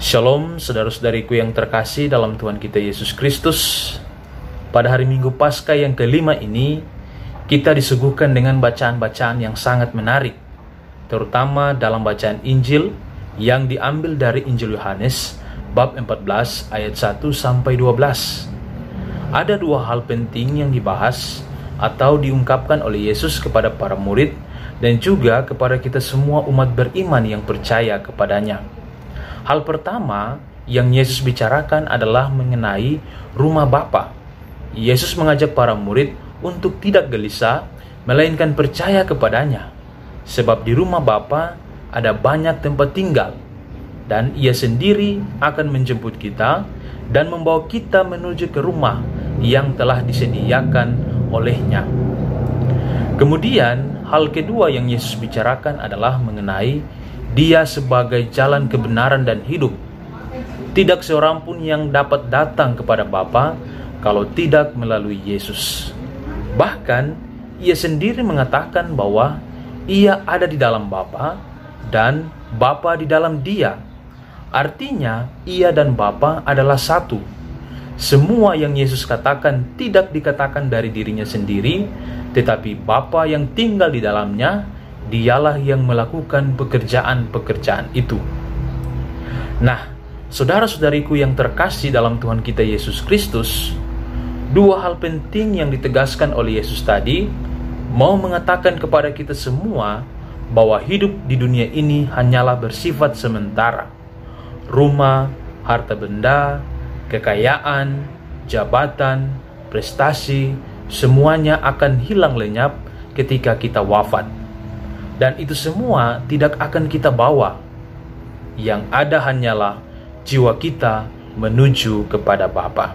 Shalom saudara-saudariku yang terkasih dalam Tuhan kita Yesus Kristus. Pada hari Minggu Paskah yang kelima ini, kita disuguhkan dengan bacaan-bacaan yang sangat menarik, terutama dalam bacaan Injil yang diambil dari Injil Yohanes bab 14 ayat 1-12. Ada dua hal penting yang dibahas atau diungkapkan oleh Yesus kepada para murid dan juga kepada kita semua umat beriman yang percaya kepadanya. Hal pertama yang Yesus bicarakan adalah mengenai rumah Bapa. Yesus mengajak para murid untuk tidak gelisah, melainkan percaya kepadanya. Sebab di rumah Bapa ada banyak tempat tinggal, dan Ia sendiri akan menjemput kita dan membawa kita menuju ke rumah yang telah disediakan olehnya. Kemudian, hal kedua yang Yesus bicarakan adalah mengenai Dia sebagai jalan kebenaran dan hidup. Tidak seorang pun yang dapat datang kepada Bapa kalau tidak melalui Yesus. Bahkan, Ia sendiri mengatakan bahwa Ia ada di dalam Bapa dan Bapa di dalam Dia. Artinya, Ia dan Bapa adalah satu. Semua yang Yesus katakan tidak dikatakan dari dirinya sendiri, tetapi Bapa yang tinggal di dalamnya, Dialah yang melakukan pekerjaan-pekerjaan itu. Nah, saudara-saudariku yang terkasih dalam Tuhan kita Yesus Kristus, dua hal penting yang ditegaskan oleh Yesus tadi mau mengatakan kepada kita semua bahwa hidup di dunia ini hanyalah bersifat sementara. Rumah, harta benda, kekayaan, jabatan, prestasi, semuanya akan hilang lenyap ketika kita wafat. Dan itu semua tidak akan kita bawa. Yang ada hanyalah jiwa kita menuju kepada Bapa.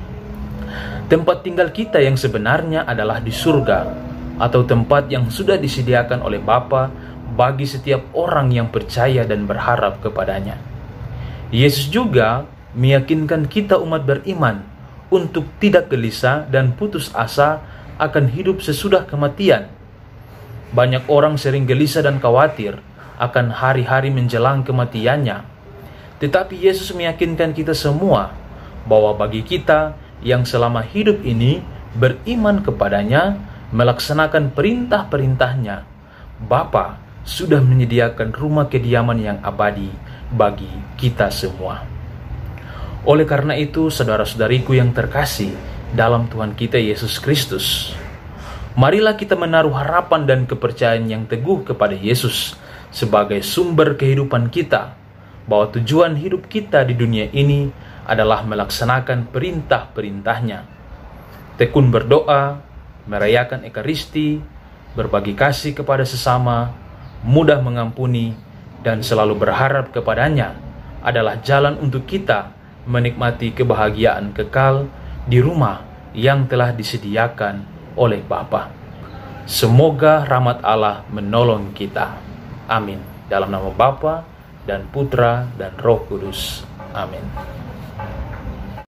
Tempat tinggal kita yang sebenarnya adalah di surga, atau tempat yang sudah disediakan oleh Bapa bagi setiap orang yang percaya dan berharap kepadanya. Yesus juga meyakinkan kita umat beriman untuk tidak gelisah dan putus asa akan hidup sesudah kematian. Banyak orang sering gelisah dan khawatir akan hari-hari menjelang kematiannya. Tetapi Yesus meyakinkan kita semua bahwa bagi kita yang selama hidup ini beriman kepadanya, melaksanakan perintah-perintahnya, Bapa sudah menyediakan rumah kediaman yang abadi bagi kita semua. Oleh karena itu, saudara-saudariku yang terkasih dalam Tuhan kita Yesus Kristus, marilah kita menaruh harapan dan kepercayaan yang teguh kepada Yesus sebagai sumber kehidupan kita, bahwa tujuan hidup kita di dunia ini adalah melaksanakan perintah-perintahnya. Tekun berdoa, merayakan Ekaristi, berbagi kasih kepada sesama, mudah mengampuni, dan selalu berharap kepadanya adalah jalan untuk kita menikmati kebahagiaan kekal di rumah yang telah disediakan oleh Bapa. Semoga rahmat Allah menolong kita. Amin. Dalam nama Bapa dan Putra dan Roh Kudus. Amin.